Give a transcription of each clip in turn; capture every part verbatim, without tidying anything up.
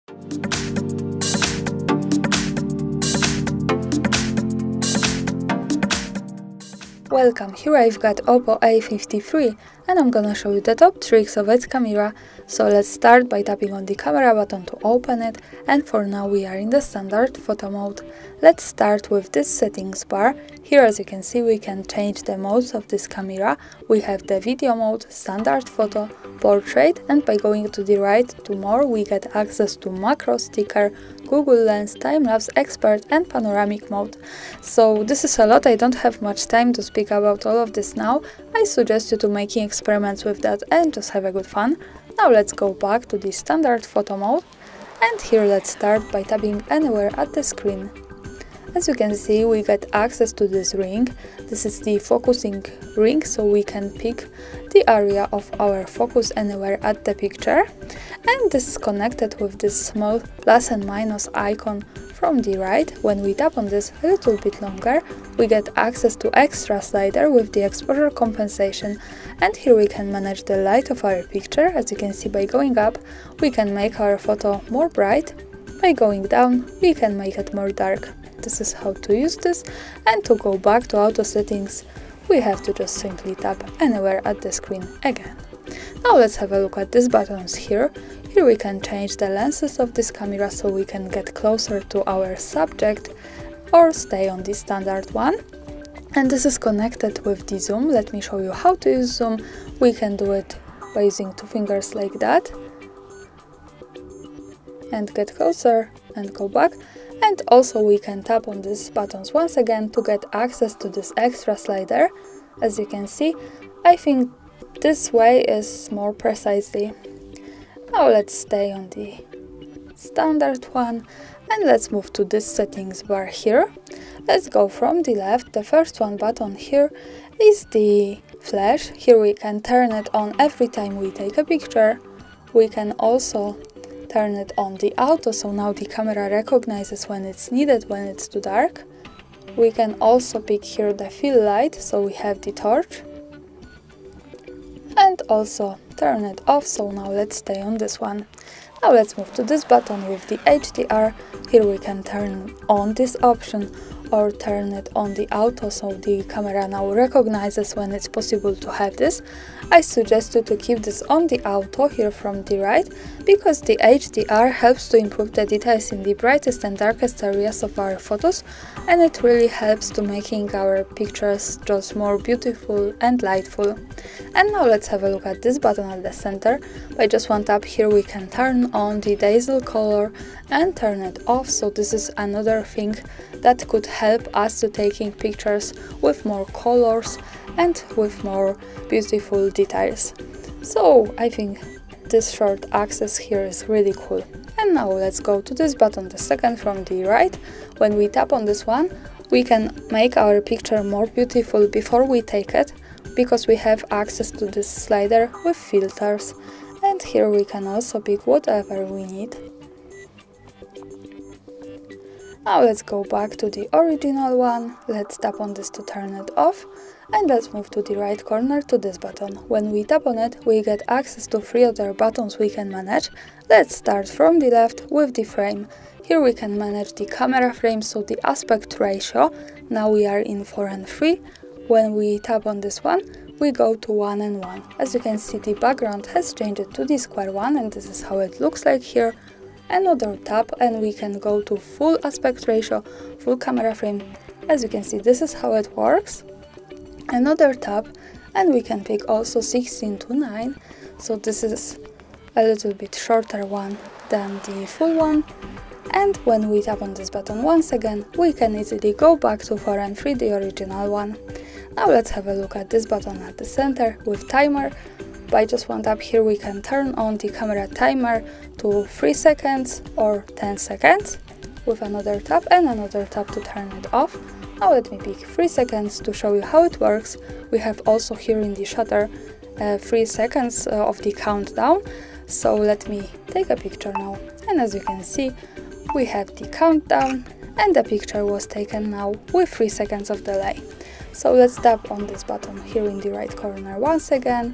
Welcome, here I've got Oppo A fifty-three and I'm gonna show you the top tricks of its camera. So let's start by tapping on the camera button to open it, and for now we are in the standard photo mode. Let's start with this settings bar. Here, as you can see, we can change the modes of this camera. We have the video mode, standard photo, portrait, and by going to the right to more we get access to macro, sticker, Google Lens, time-lapse, expert and panoramic mode. So this is a lot, I don't have much time to speak about all of this now. I suggest you to making experiments with that and just have a good fun. Now let's go back to the standard photo mode, and here let's start by tapping anywhere at the screen. As you can see, we get access to this ring. This is the focusing ring, so we can pick the area of our focus anywhere at the picture. And this is connected with this small plus and minus icon from the right. When we tap on this a little bit longer, we get access to extra slider with the exposure compensation. And here we can manage the light of our picture. As you can see, by going up, we can make our photo more bright. By going down, we can make it more dark. This is how to use this, and to go back to auto settings, we have to just simply tap anywhere at the screen again. Now let's have a look at these buttons here. Here we can change the lenses of this camera so we can get closer to our subject or stay on the standard one. And this is connected with the zoom. Let me show you how to use zoom. We can do it by using two fingers like that and get closer and go back. And also we can tap on these buttons once again to get access to this extra slider. As you can see, I think this way is more precisely. Now let's stay on the standard one and let's move to this settings bar here. Let's go from the left. The first one button here is the flash. Here we can turn it on every time we take a picture. We can also turn it on the auto, so now the camera recognizes when it's needed, when it's too dark. We can also pick here the fill light, so we have the torch. And also turn it off, so now let's stay on this one. Now let's move to this button with the H D R. Here we can turn on this option or turn it on the auto, so the camera now recognizes when it's possible to have this. I suggest you to keep this on the auto here from the right, because the H D R helps to improve the details in the brightest and darkest areas of our photos, and it really helps to making our pictures just more beautiful and lightful. And now let's have a look at this button at the center. By just one tap here we can turn on the dazzle color and turn it off, so this is another thing that could help us to taking pictures with more colors and with more beautiful details. So I think this short access here is really cool. And now let's go to this button, the second from the right. When we tap on this one, we can make our picture more beautiful before we take it, because we have access to this slider with filters. And here we can also pick whatever we need. Now let's go back to the original one. Let's tap on this to turn it off, and let's move to the right corner to this button. When we tap on it, we get access to three other buttons we can manage. Let's start from the left with the frame. Here we can manage the camera frame, so the aspect ratio. Now we are in four and three. When we tap on this one, we go to one and one. As you can see, the background has changed to the square one, and this is how it looks like here. Another tap and we can go to full aspect ratio, full camera frame. As you can see, this is how it works. Another tap and we can pick also sixteen to nine, so this is a little bit shorter one than the full one. And when we tap on this button once again, we can easily go back to four and three, the original one. Now let's have a look at this button at the center with timer. By just one tap here we can turn on the camera timer to three seconds or ten seconds with another tap, and another tap to turn it off. Now let me pick three seconds to show you how it works. We have also here in the shutter uh, three seconds uh, of the countdown. So let me take a picture now, and as you can see we have the countdown and the picture was taken now with three seconds of delay. So let's tap on this button here in the right corner once again,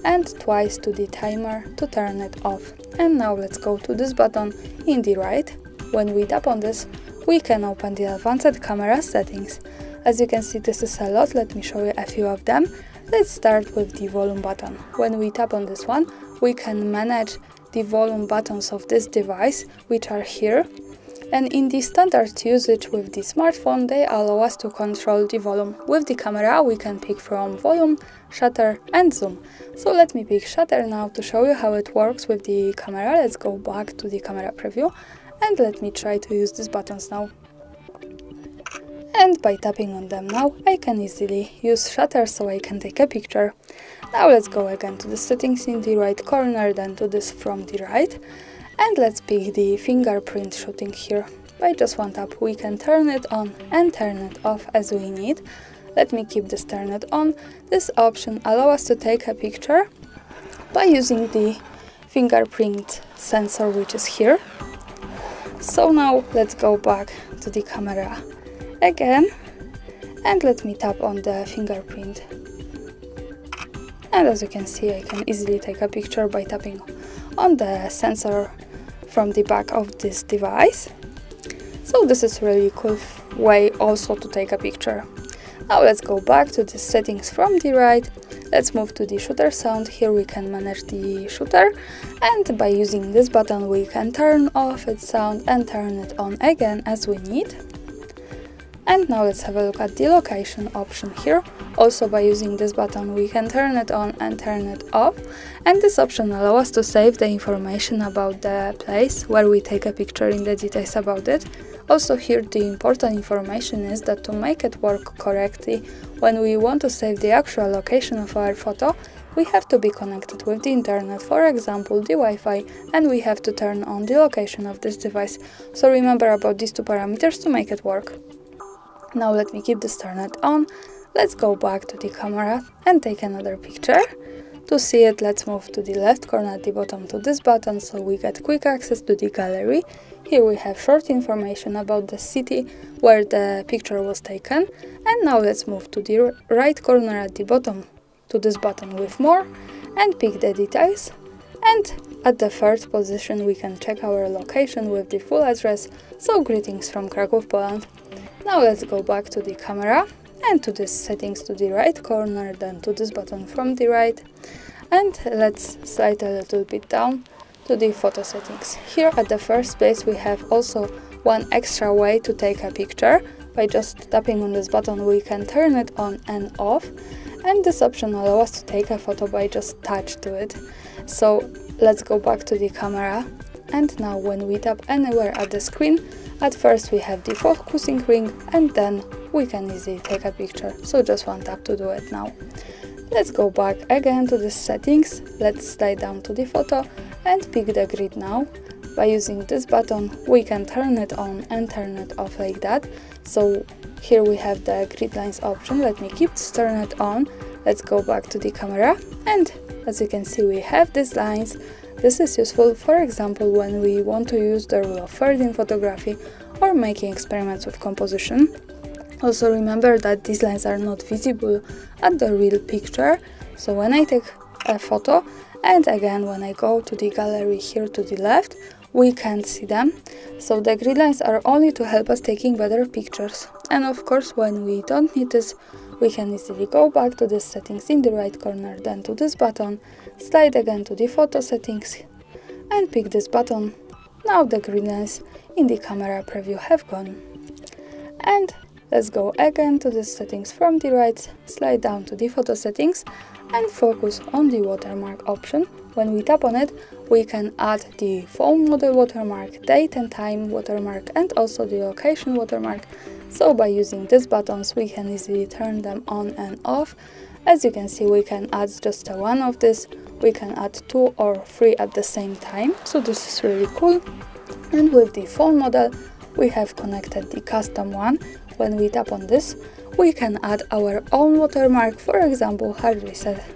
and twice to the timer to turn it off. And now let's go to this button in the right. When we tap on this, we can open the advanced camera settings. As you can see, this is a lot. Let me show you a few of them. Let's start with the volume button. When we tap on this one, we can manage the volume buttons of this device, which are here. And in the standard usage with the smartphone, they allow us to control the volume. With the camera, we can pick from volume, shutter and zoom. So let me pick shutter now to show you how it works with the camera. Let's go back to the camera preview and let me try to use these buttons now. And by tapping on them now, I can easily use shutter so I can take a picture. Now let's go again to the settings in the right corner, then to this from the right. And let's pick the fingerprint shooting here. By just one tap we can turn it on and turn it off as we need. Let me keep this turn it on. This option allows us to take a picture by using the fingerprint sensor which is here. So now let's go back to the camera again and let me tap on the fingerprint. And as you can see, I can easily take a picture by tapping on the sensor from the back of this device. So this is really cool way also to take a picture. Now let's go back to the settings from the right. Let's move to the shooter sound. Here we can manage the shooter, and by using this button we can turn off its sound and turn it on again as we need. And now let's have a look at the location option here. Also by using this button we can turn it on and turn it off, and this option allows us to save the information about the place where we take a picture in the details about it. Also here the important information is that to make it work correctly, when we want to save the actual location of our photo, we have to be connected with the internet, for example the Wi-Fi, and we have to turn on the location of this device. So remember about these two parameters to make it work. Now let me keep this turned on. Let's go back to the camera and take another picture. To see it, let's move to the left corner at the bottom to this button so we get quick access to the gallery. Here we have short information about the city where the picture was taken. And now let's move to the right corner at the bottom to this button with more and pick the details. And at the first position we can check our location with the full address, so greetings from Kraków, Poland. Now let's go back to the camera and to the settings to the right corner, then to this button from the right, and let's slide a little bit down to the photo settings. Here at the first place we have also one extra way to take a picture. By just tapping on this button we can turn it on and off, and this option allows us to take a photo by just touch to it. So let's go back to the camera, and now when we tap anywhere at the screen, at first we have the focusing ring and then we can easily take a picture, so just one tap to do it now. Let's go back again to the settings. Let's slide down to the photo and pick the grid now. By using this button we can turn it on and turn it off like that. So here we have the grid lines option. Let me keep this turned on. Let's go back to the camera, and as you can see we have these lines. This is useful, for example, when we want to use the rule of thirds in photography or making experiments with composition. Also remember that these lines are not visible at the real picture, so when I take a photo and again when I go to the gallery here to the left, we can't see them. So the grid lines are only to help us taking better pictures. And of course when we don't need this, we can easily go back to the settings in the right corner, then to this button, slide again to the photo settings and pick this button. Now the grid lines in the camera preview have gone. And let's go again to the settings from the right, slide down to the photo settings and focus on the watermark option. When we tap on it, we can add the phone model watermark, date and time watermark, and also the location watermark. So by using these buttons we can easily turn them on and off. As you can see, we can add just a one of this, we can add two or three at the same time, so this is really cool. And with the phone model we have connected the custom one. When we tap on this, we can add our own watermark, for example hard reset.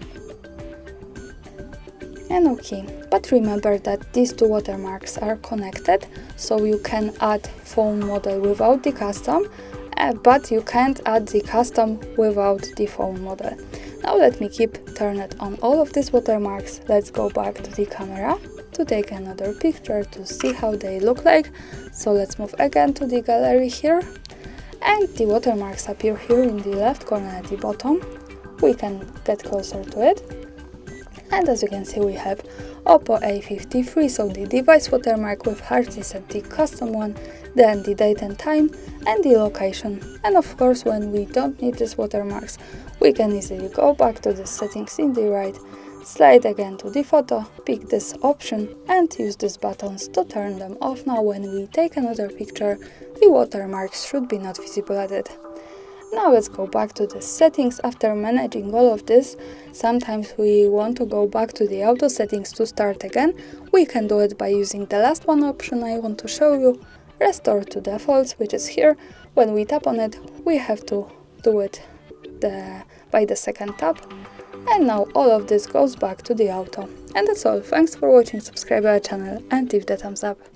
And okay, but remember that these two watermarks are connected, so you can add phone model without the custom, uh, but you can't add the custom without the phone model. Now let me keep turned on all of these watermarks. Let's go back to the camera to take another picture to see how they look like. So let's move again to the gallery here, and the watermarks appear here in the left corner at the bottom. We can get closer to it, and as you can see we have Oppo A fifty-three, so the device watermark with hearts is at the custom one, then the date and time and the location. And of course, when we don't need these watermarks, we can easily go back to the settings in the right, slide again to the photo, pick this option and use these buttons to turn them off. Now when we take another picture, the watermarks should be not visible at it. Now let's go back to the settings. After managing all of this, sometimes we want to go back to the auto settings to start again. We can do it by using the last one option I want to show you, Restore to Defaults, which is here. When we tap on it, we have to do it the, by the second tap. And now all of this goes back to the auto. And that's all. Thanks for watching, subscribe our channel and leave the thumbs up.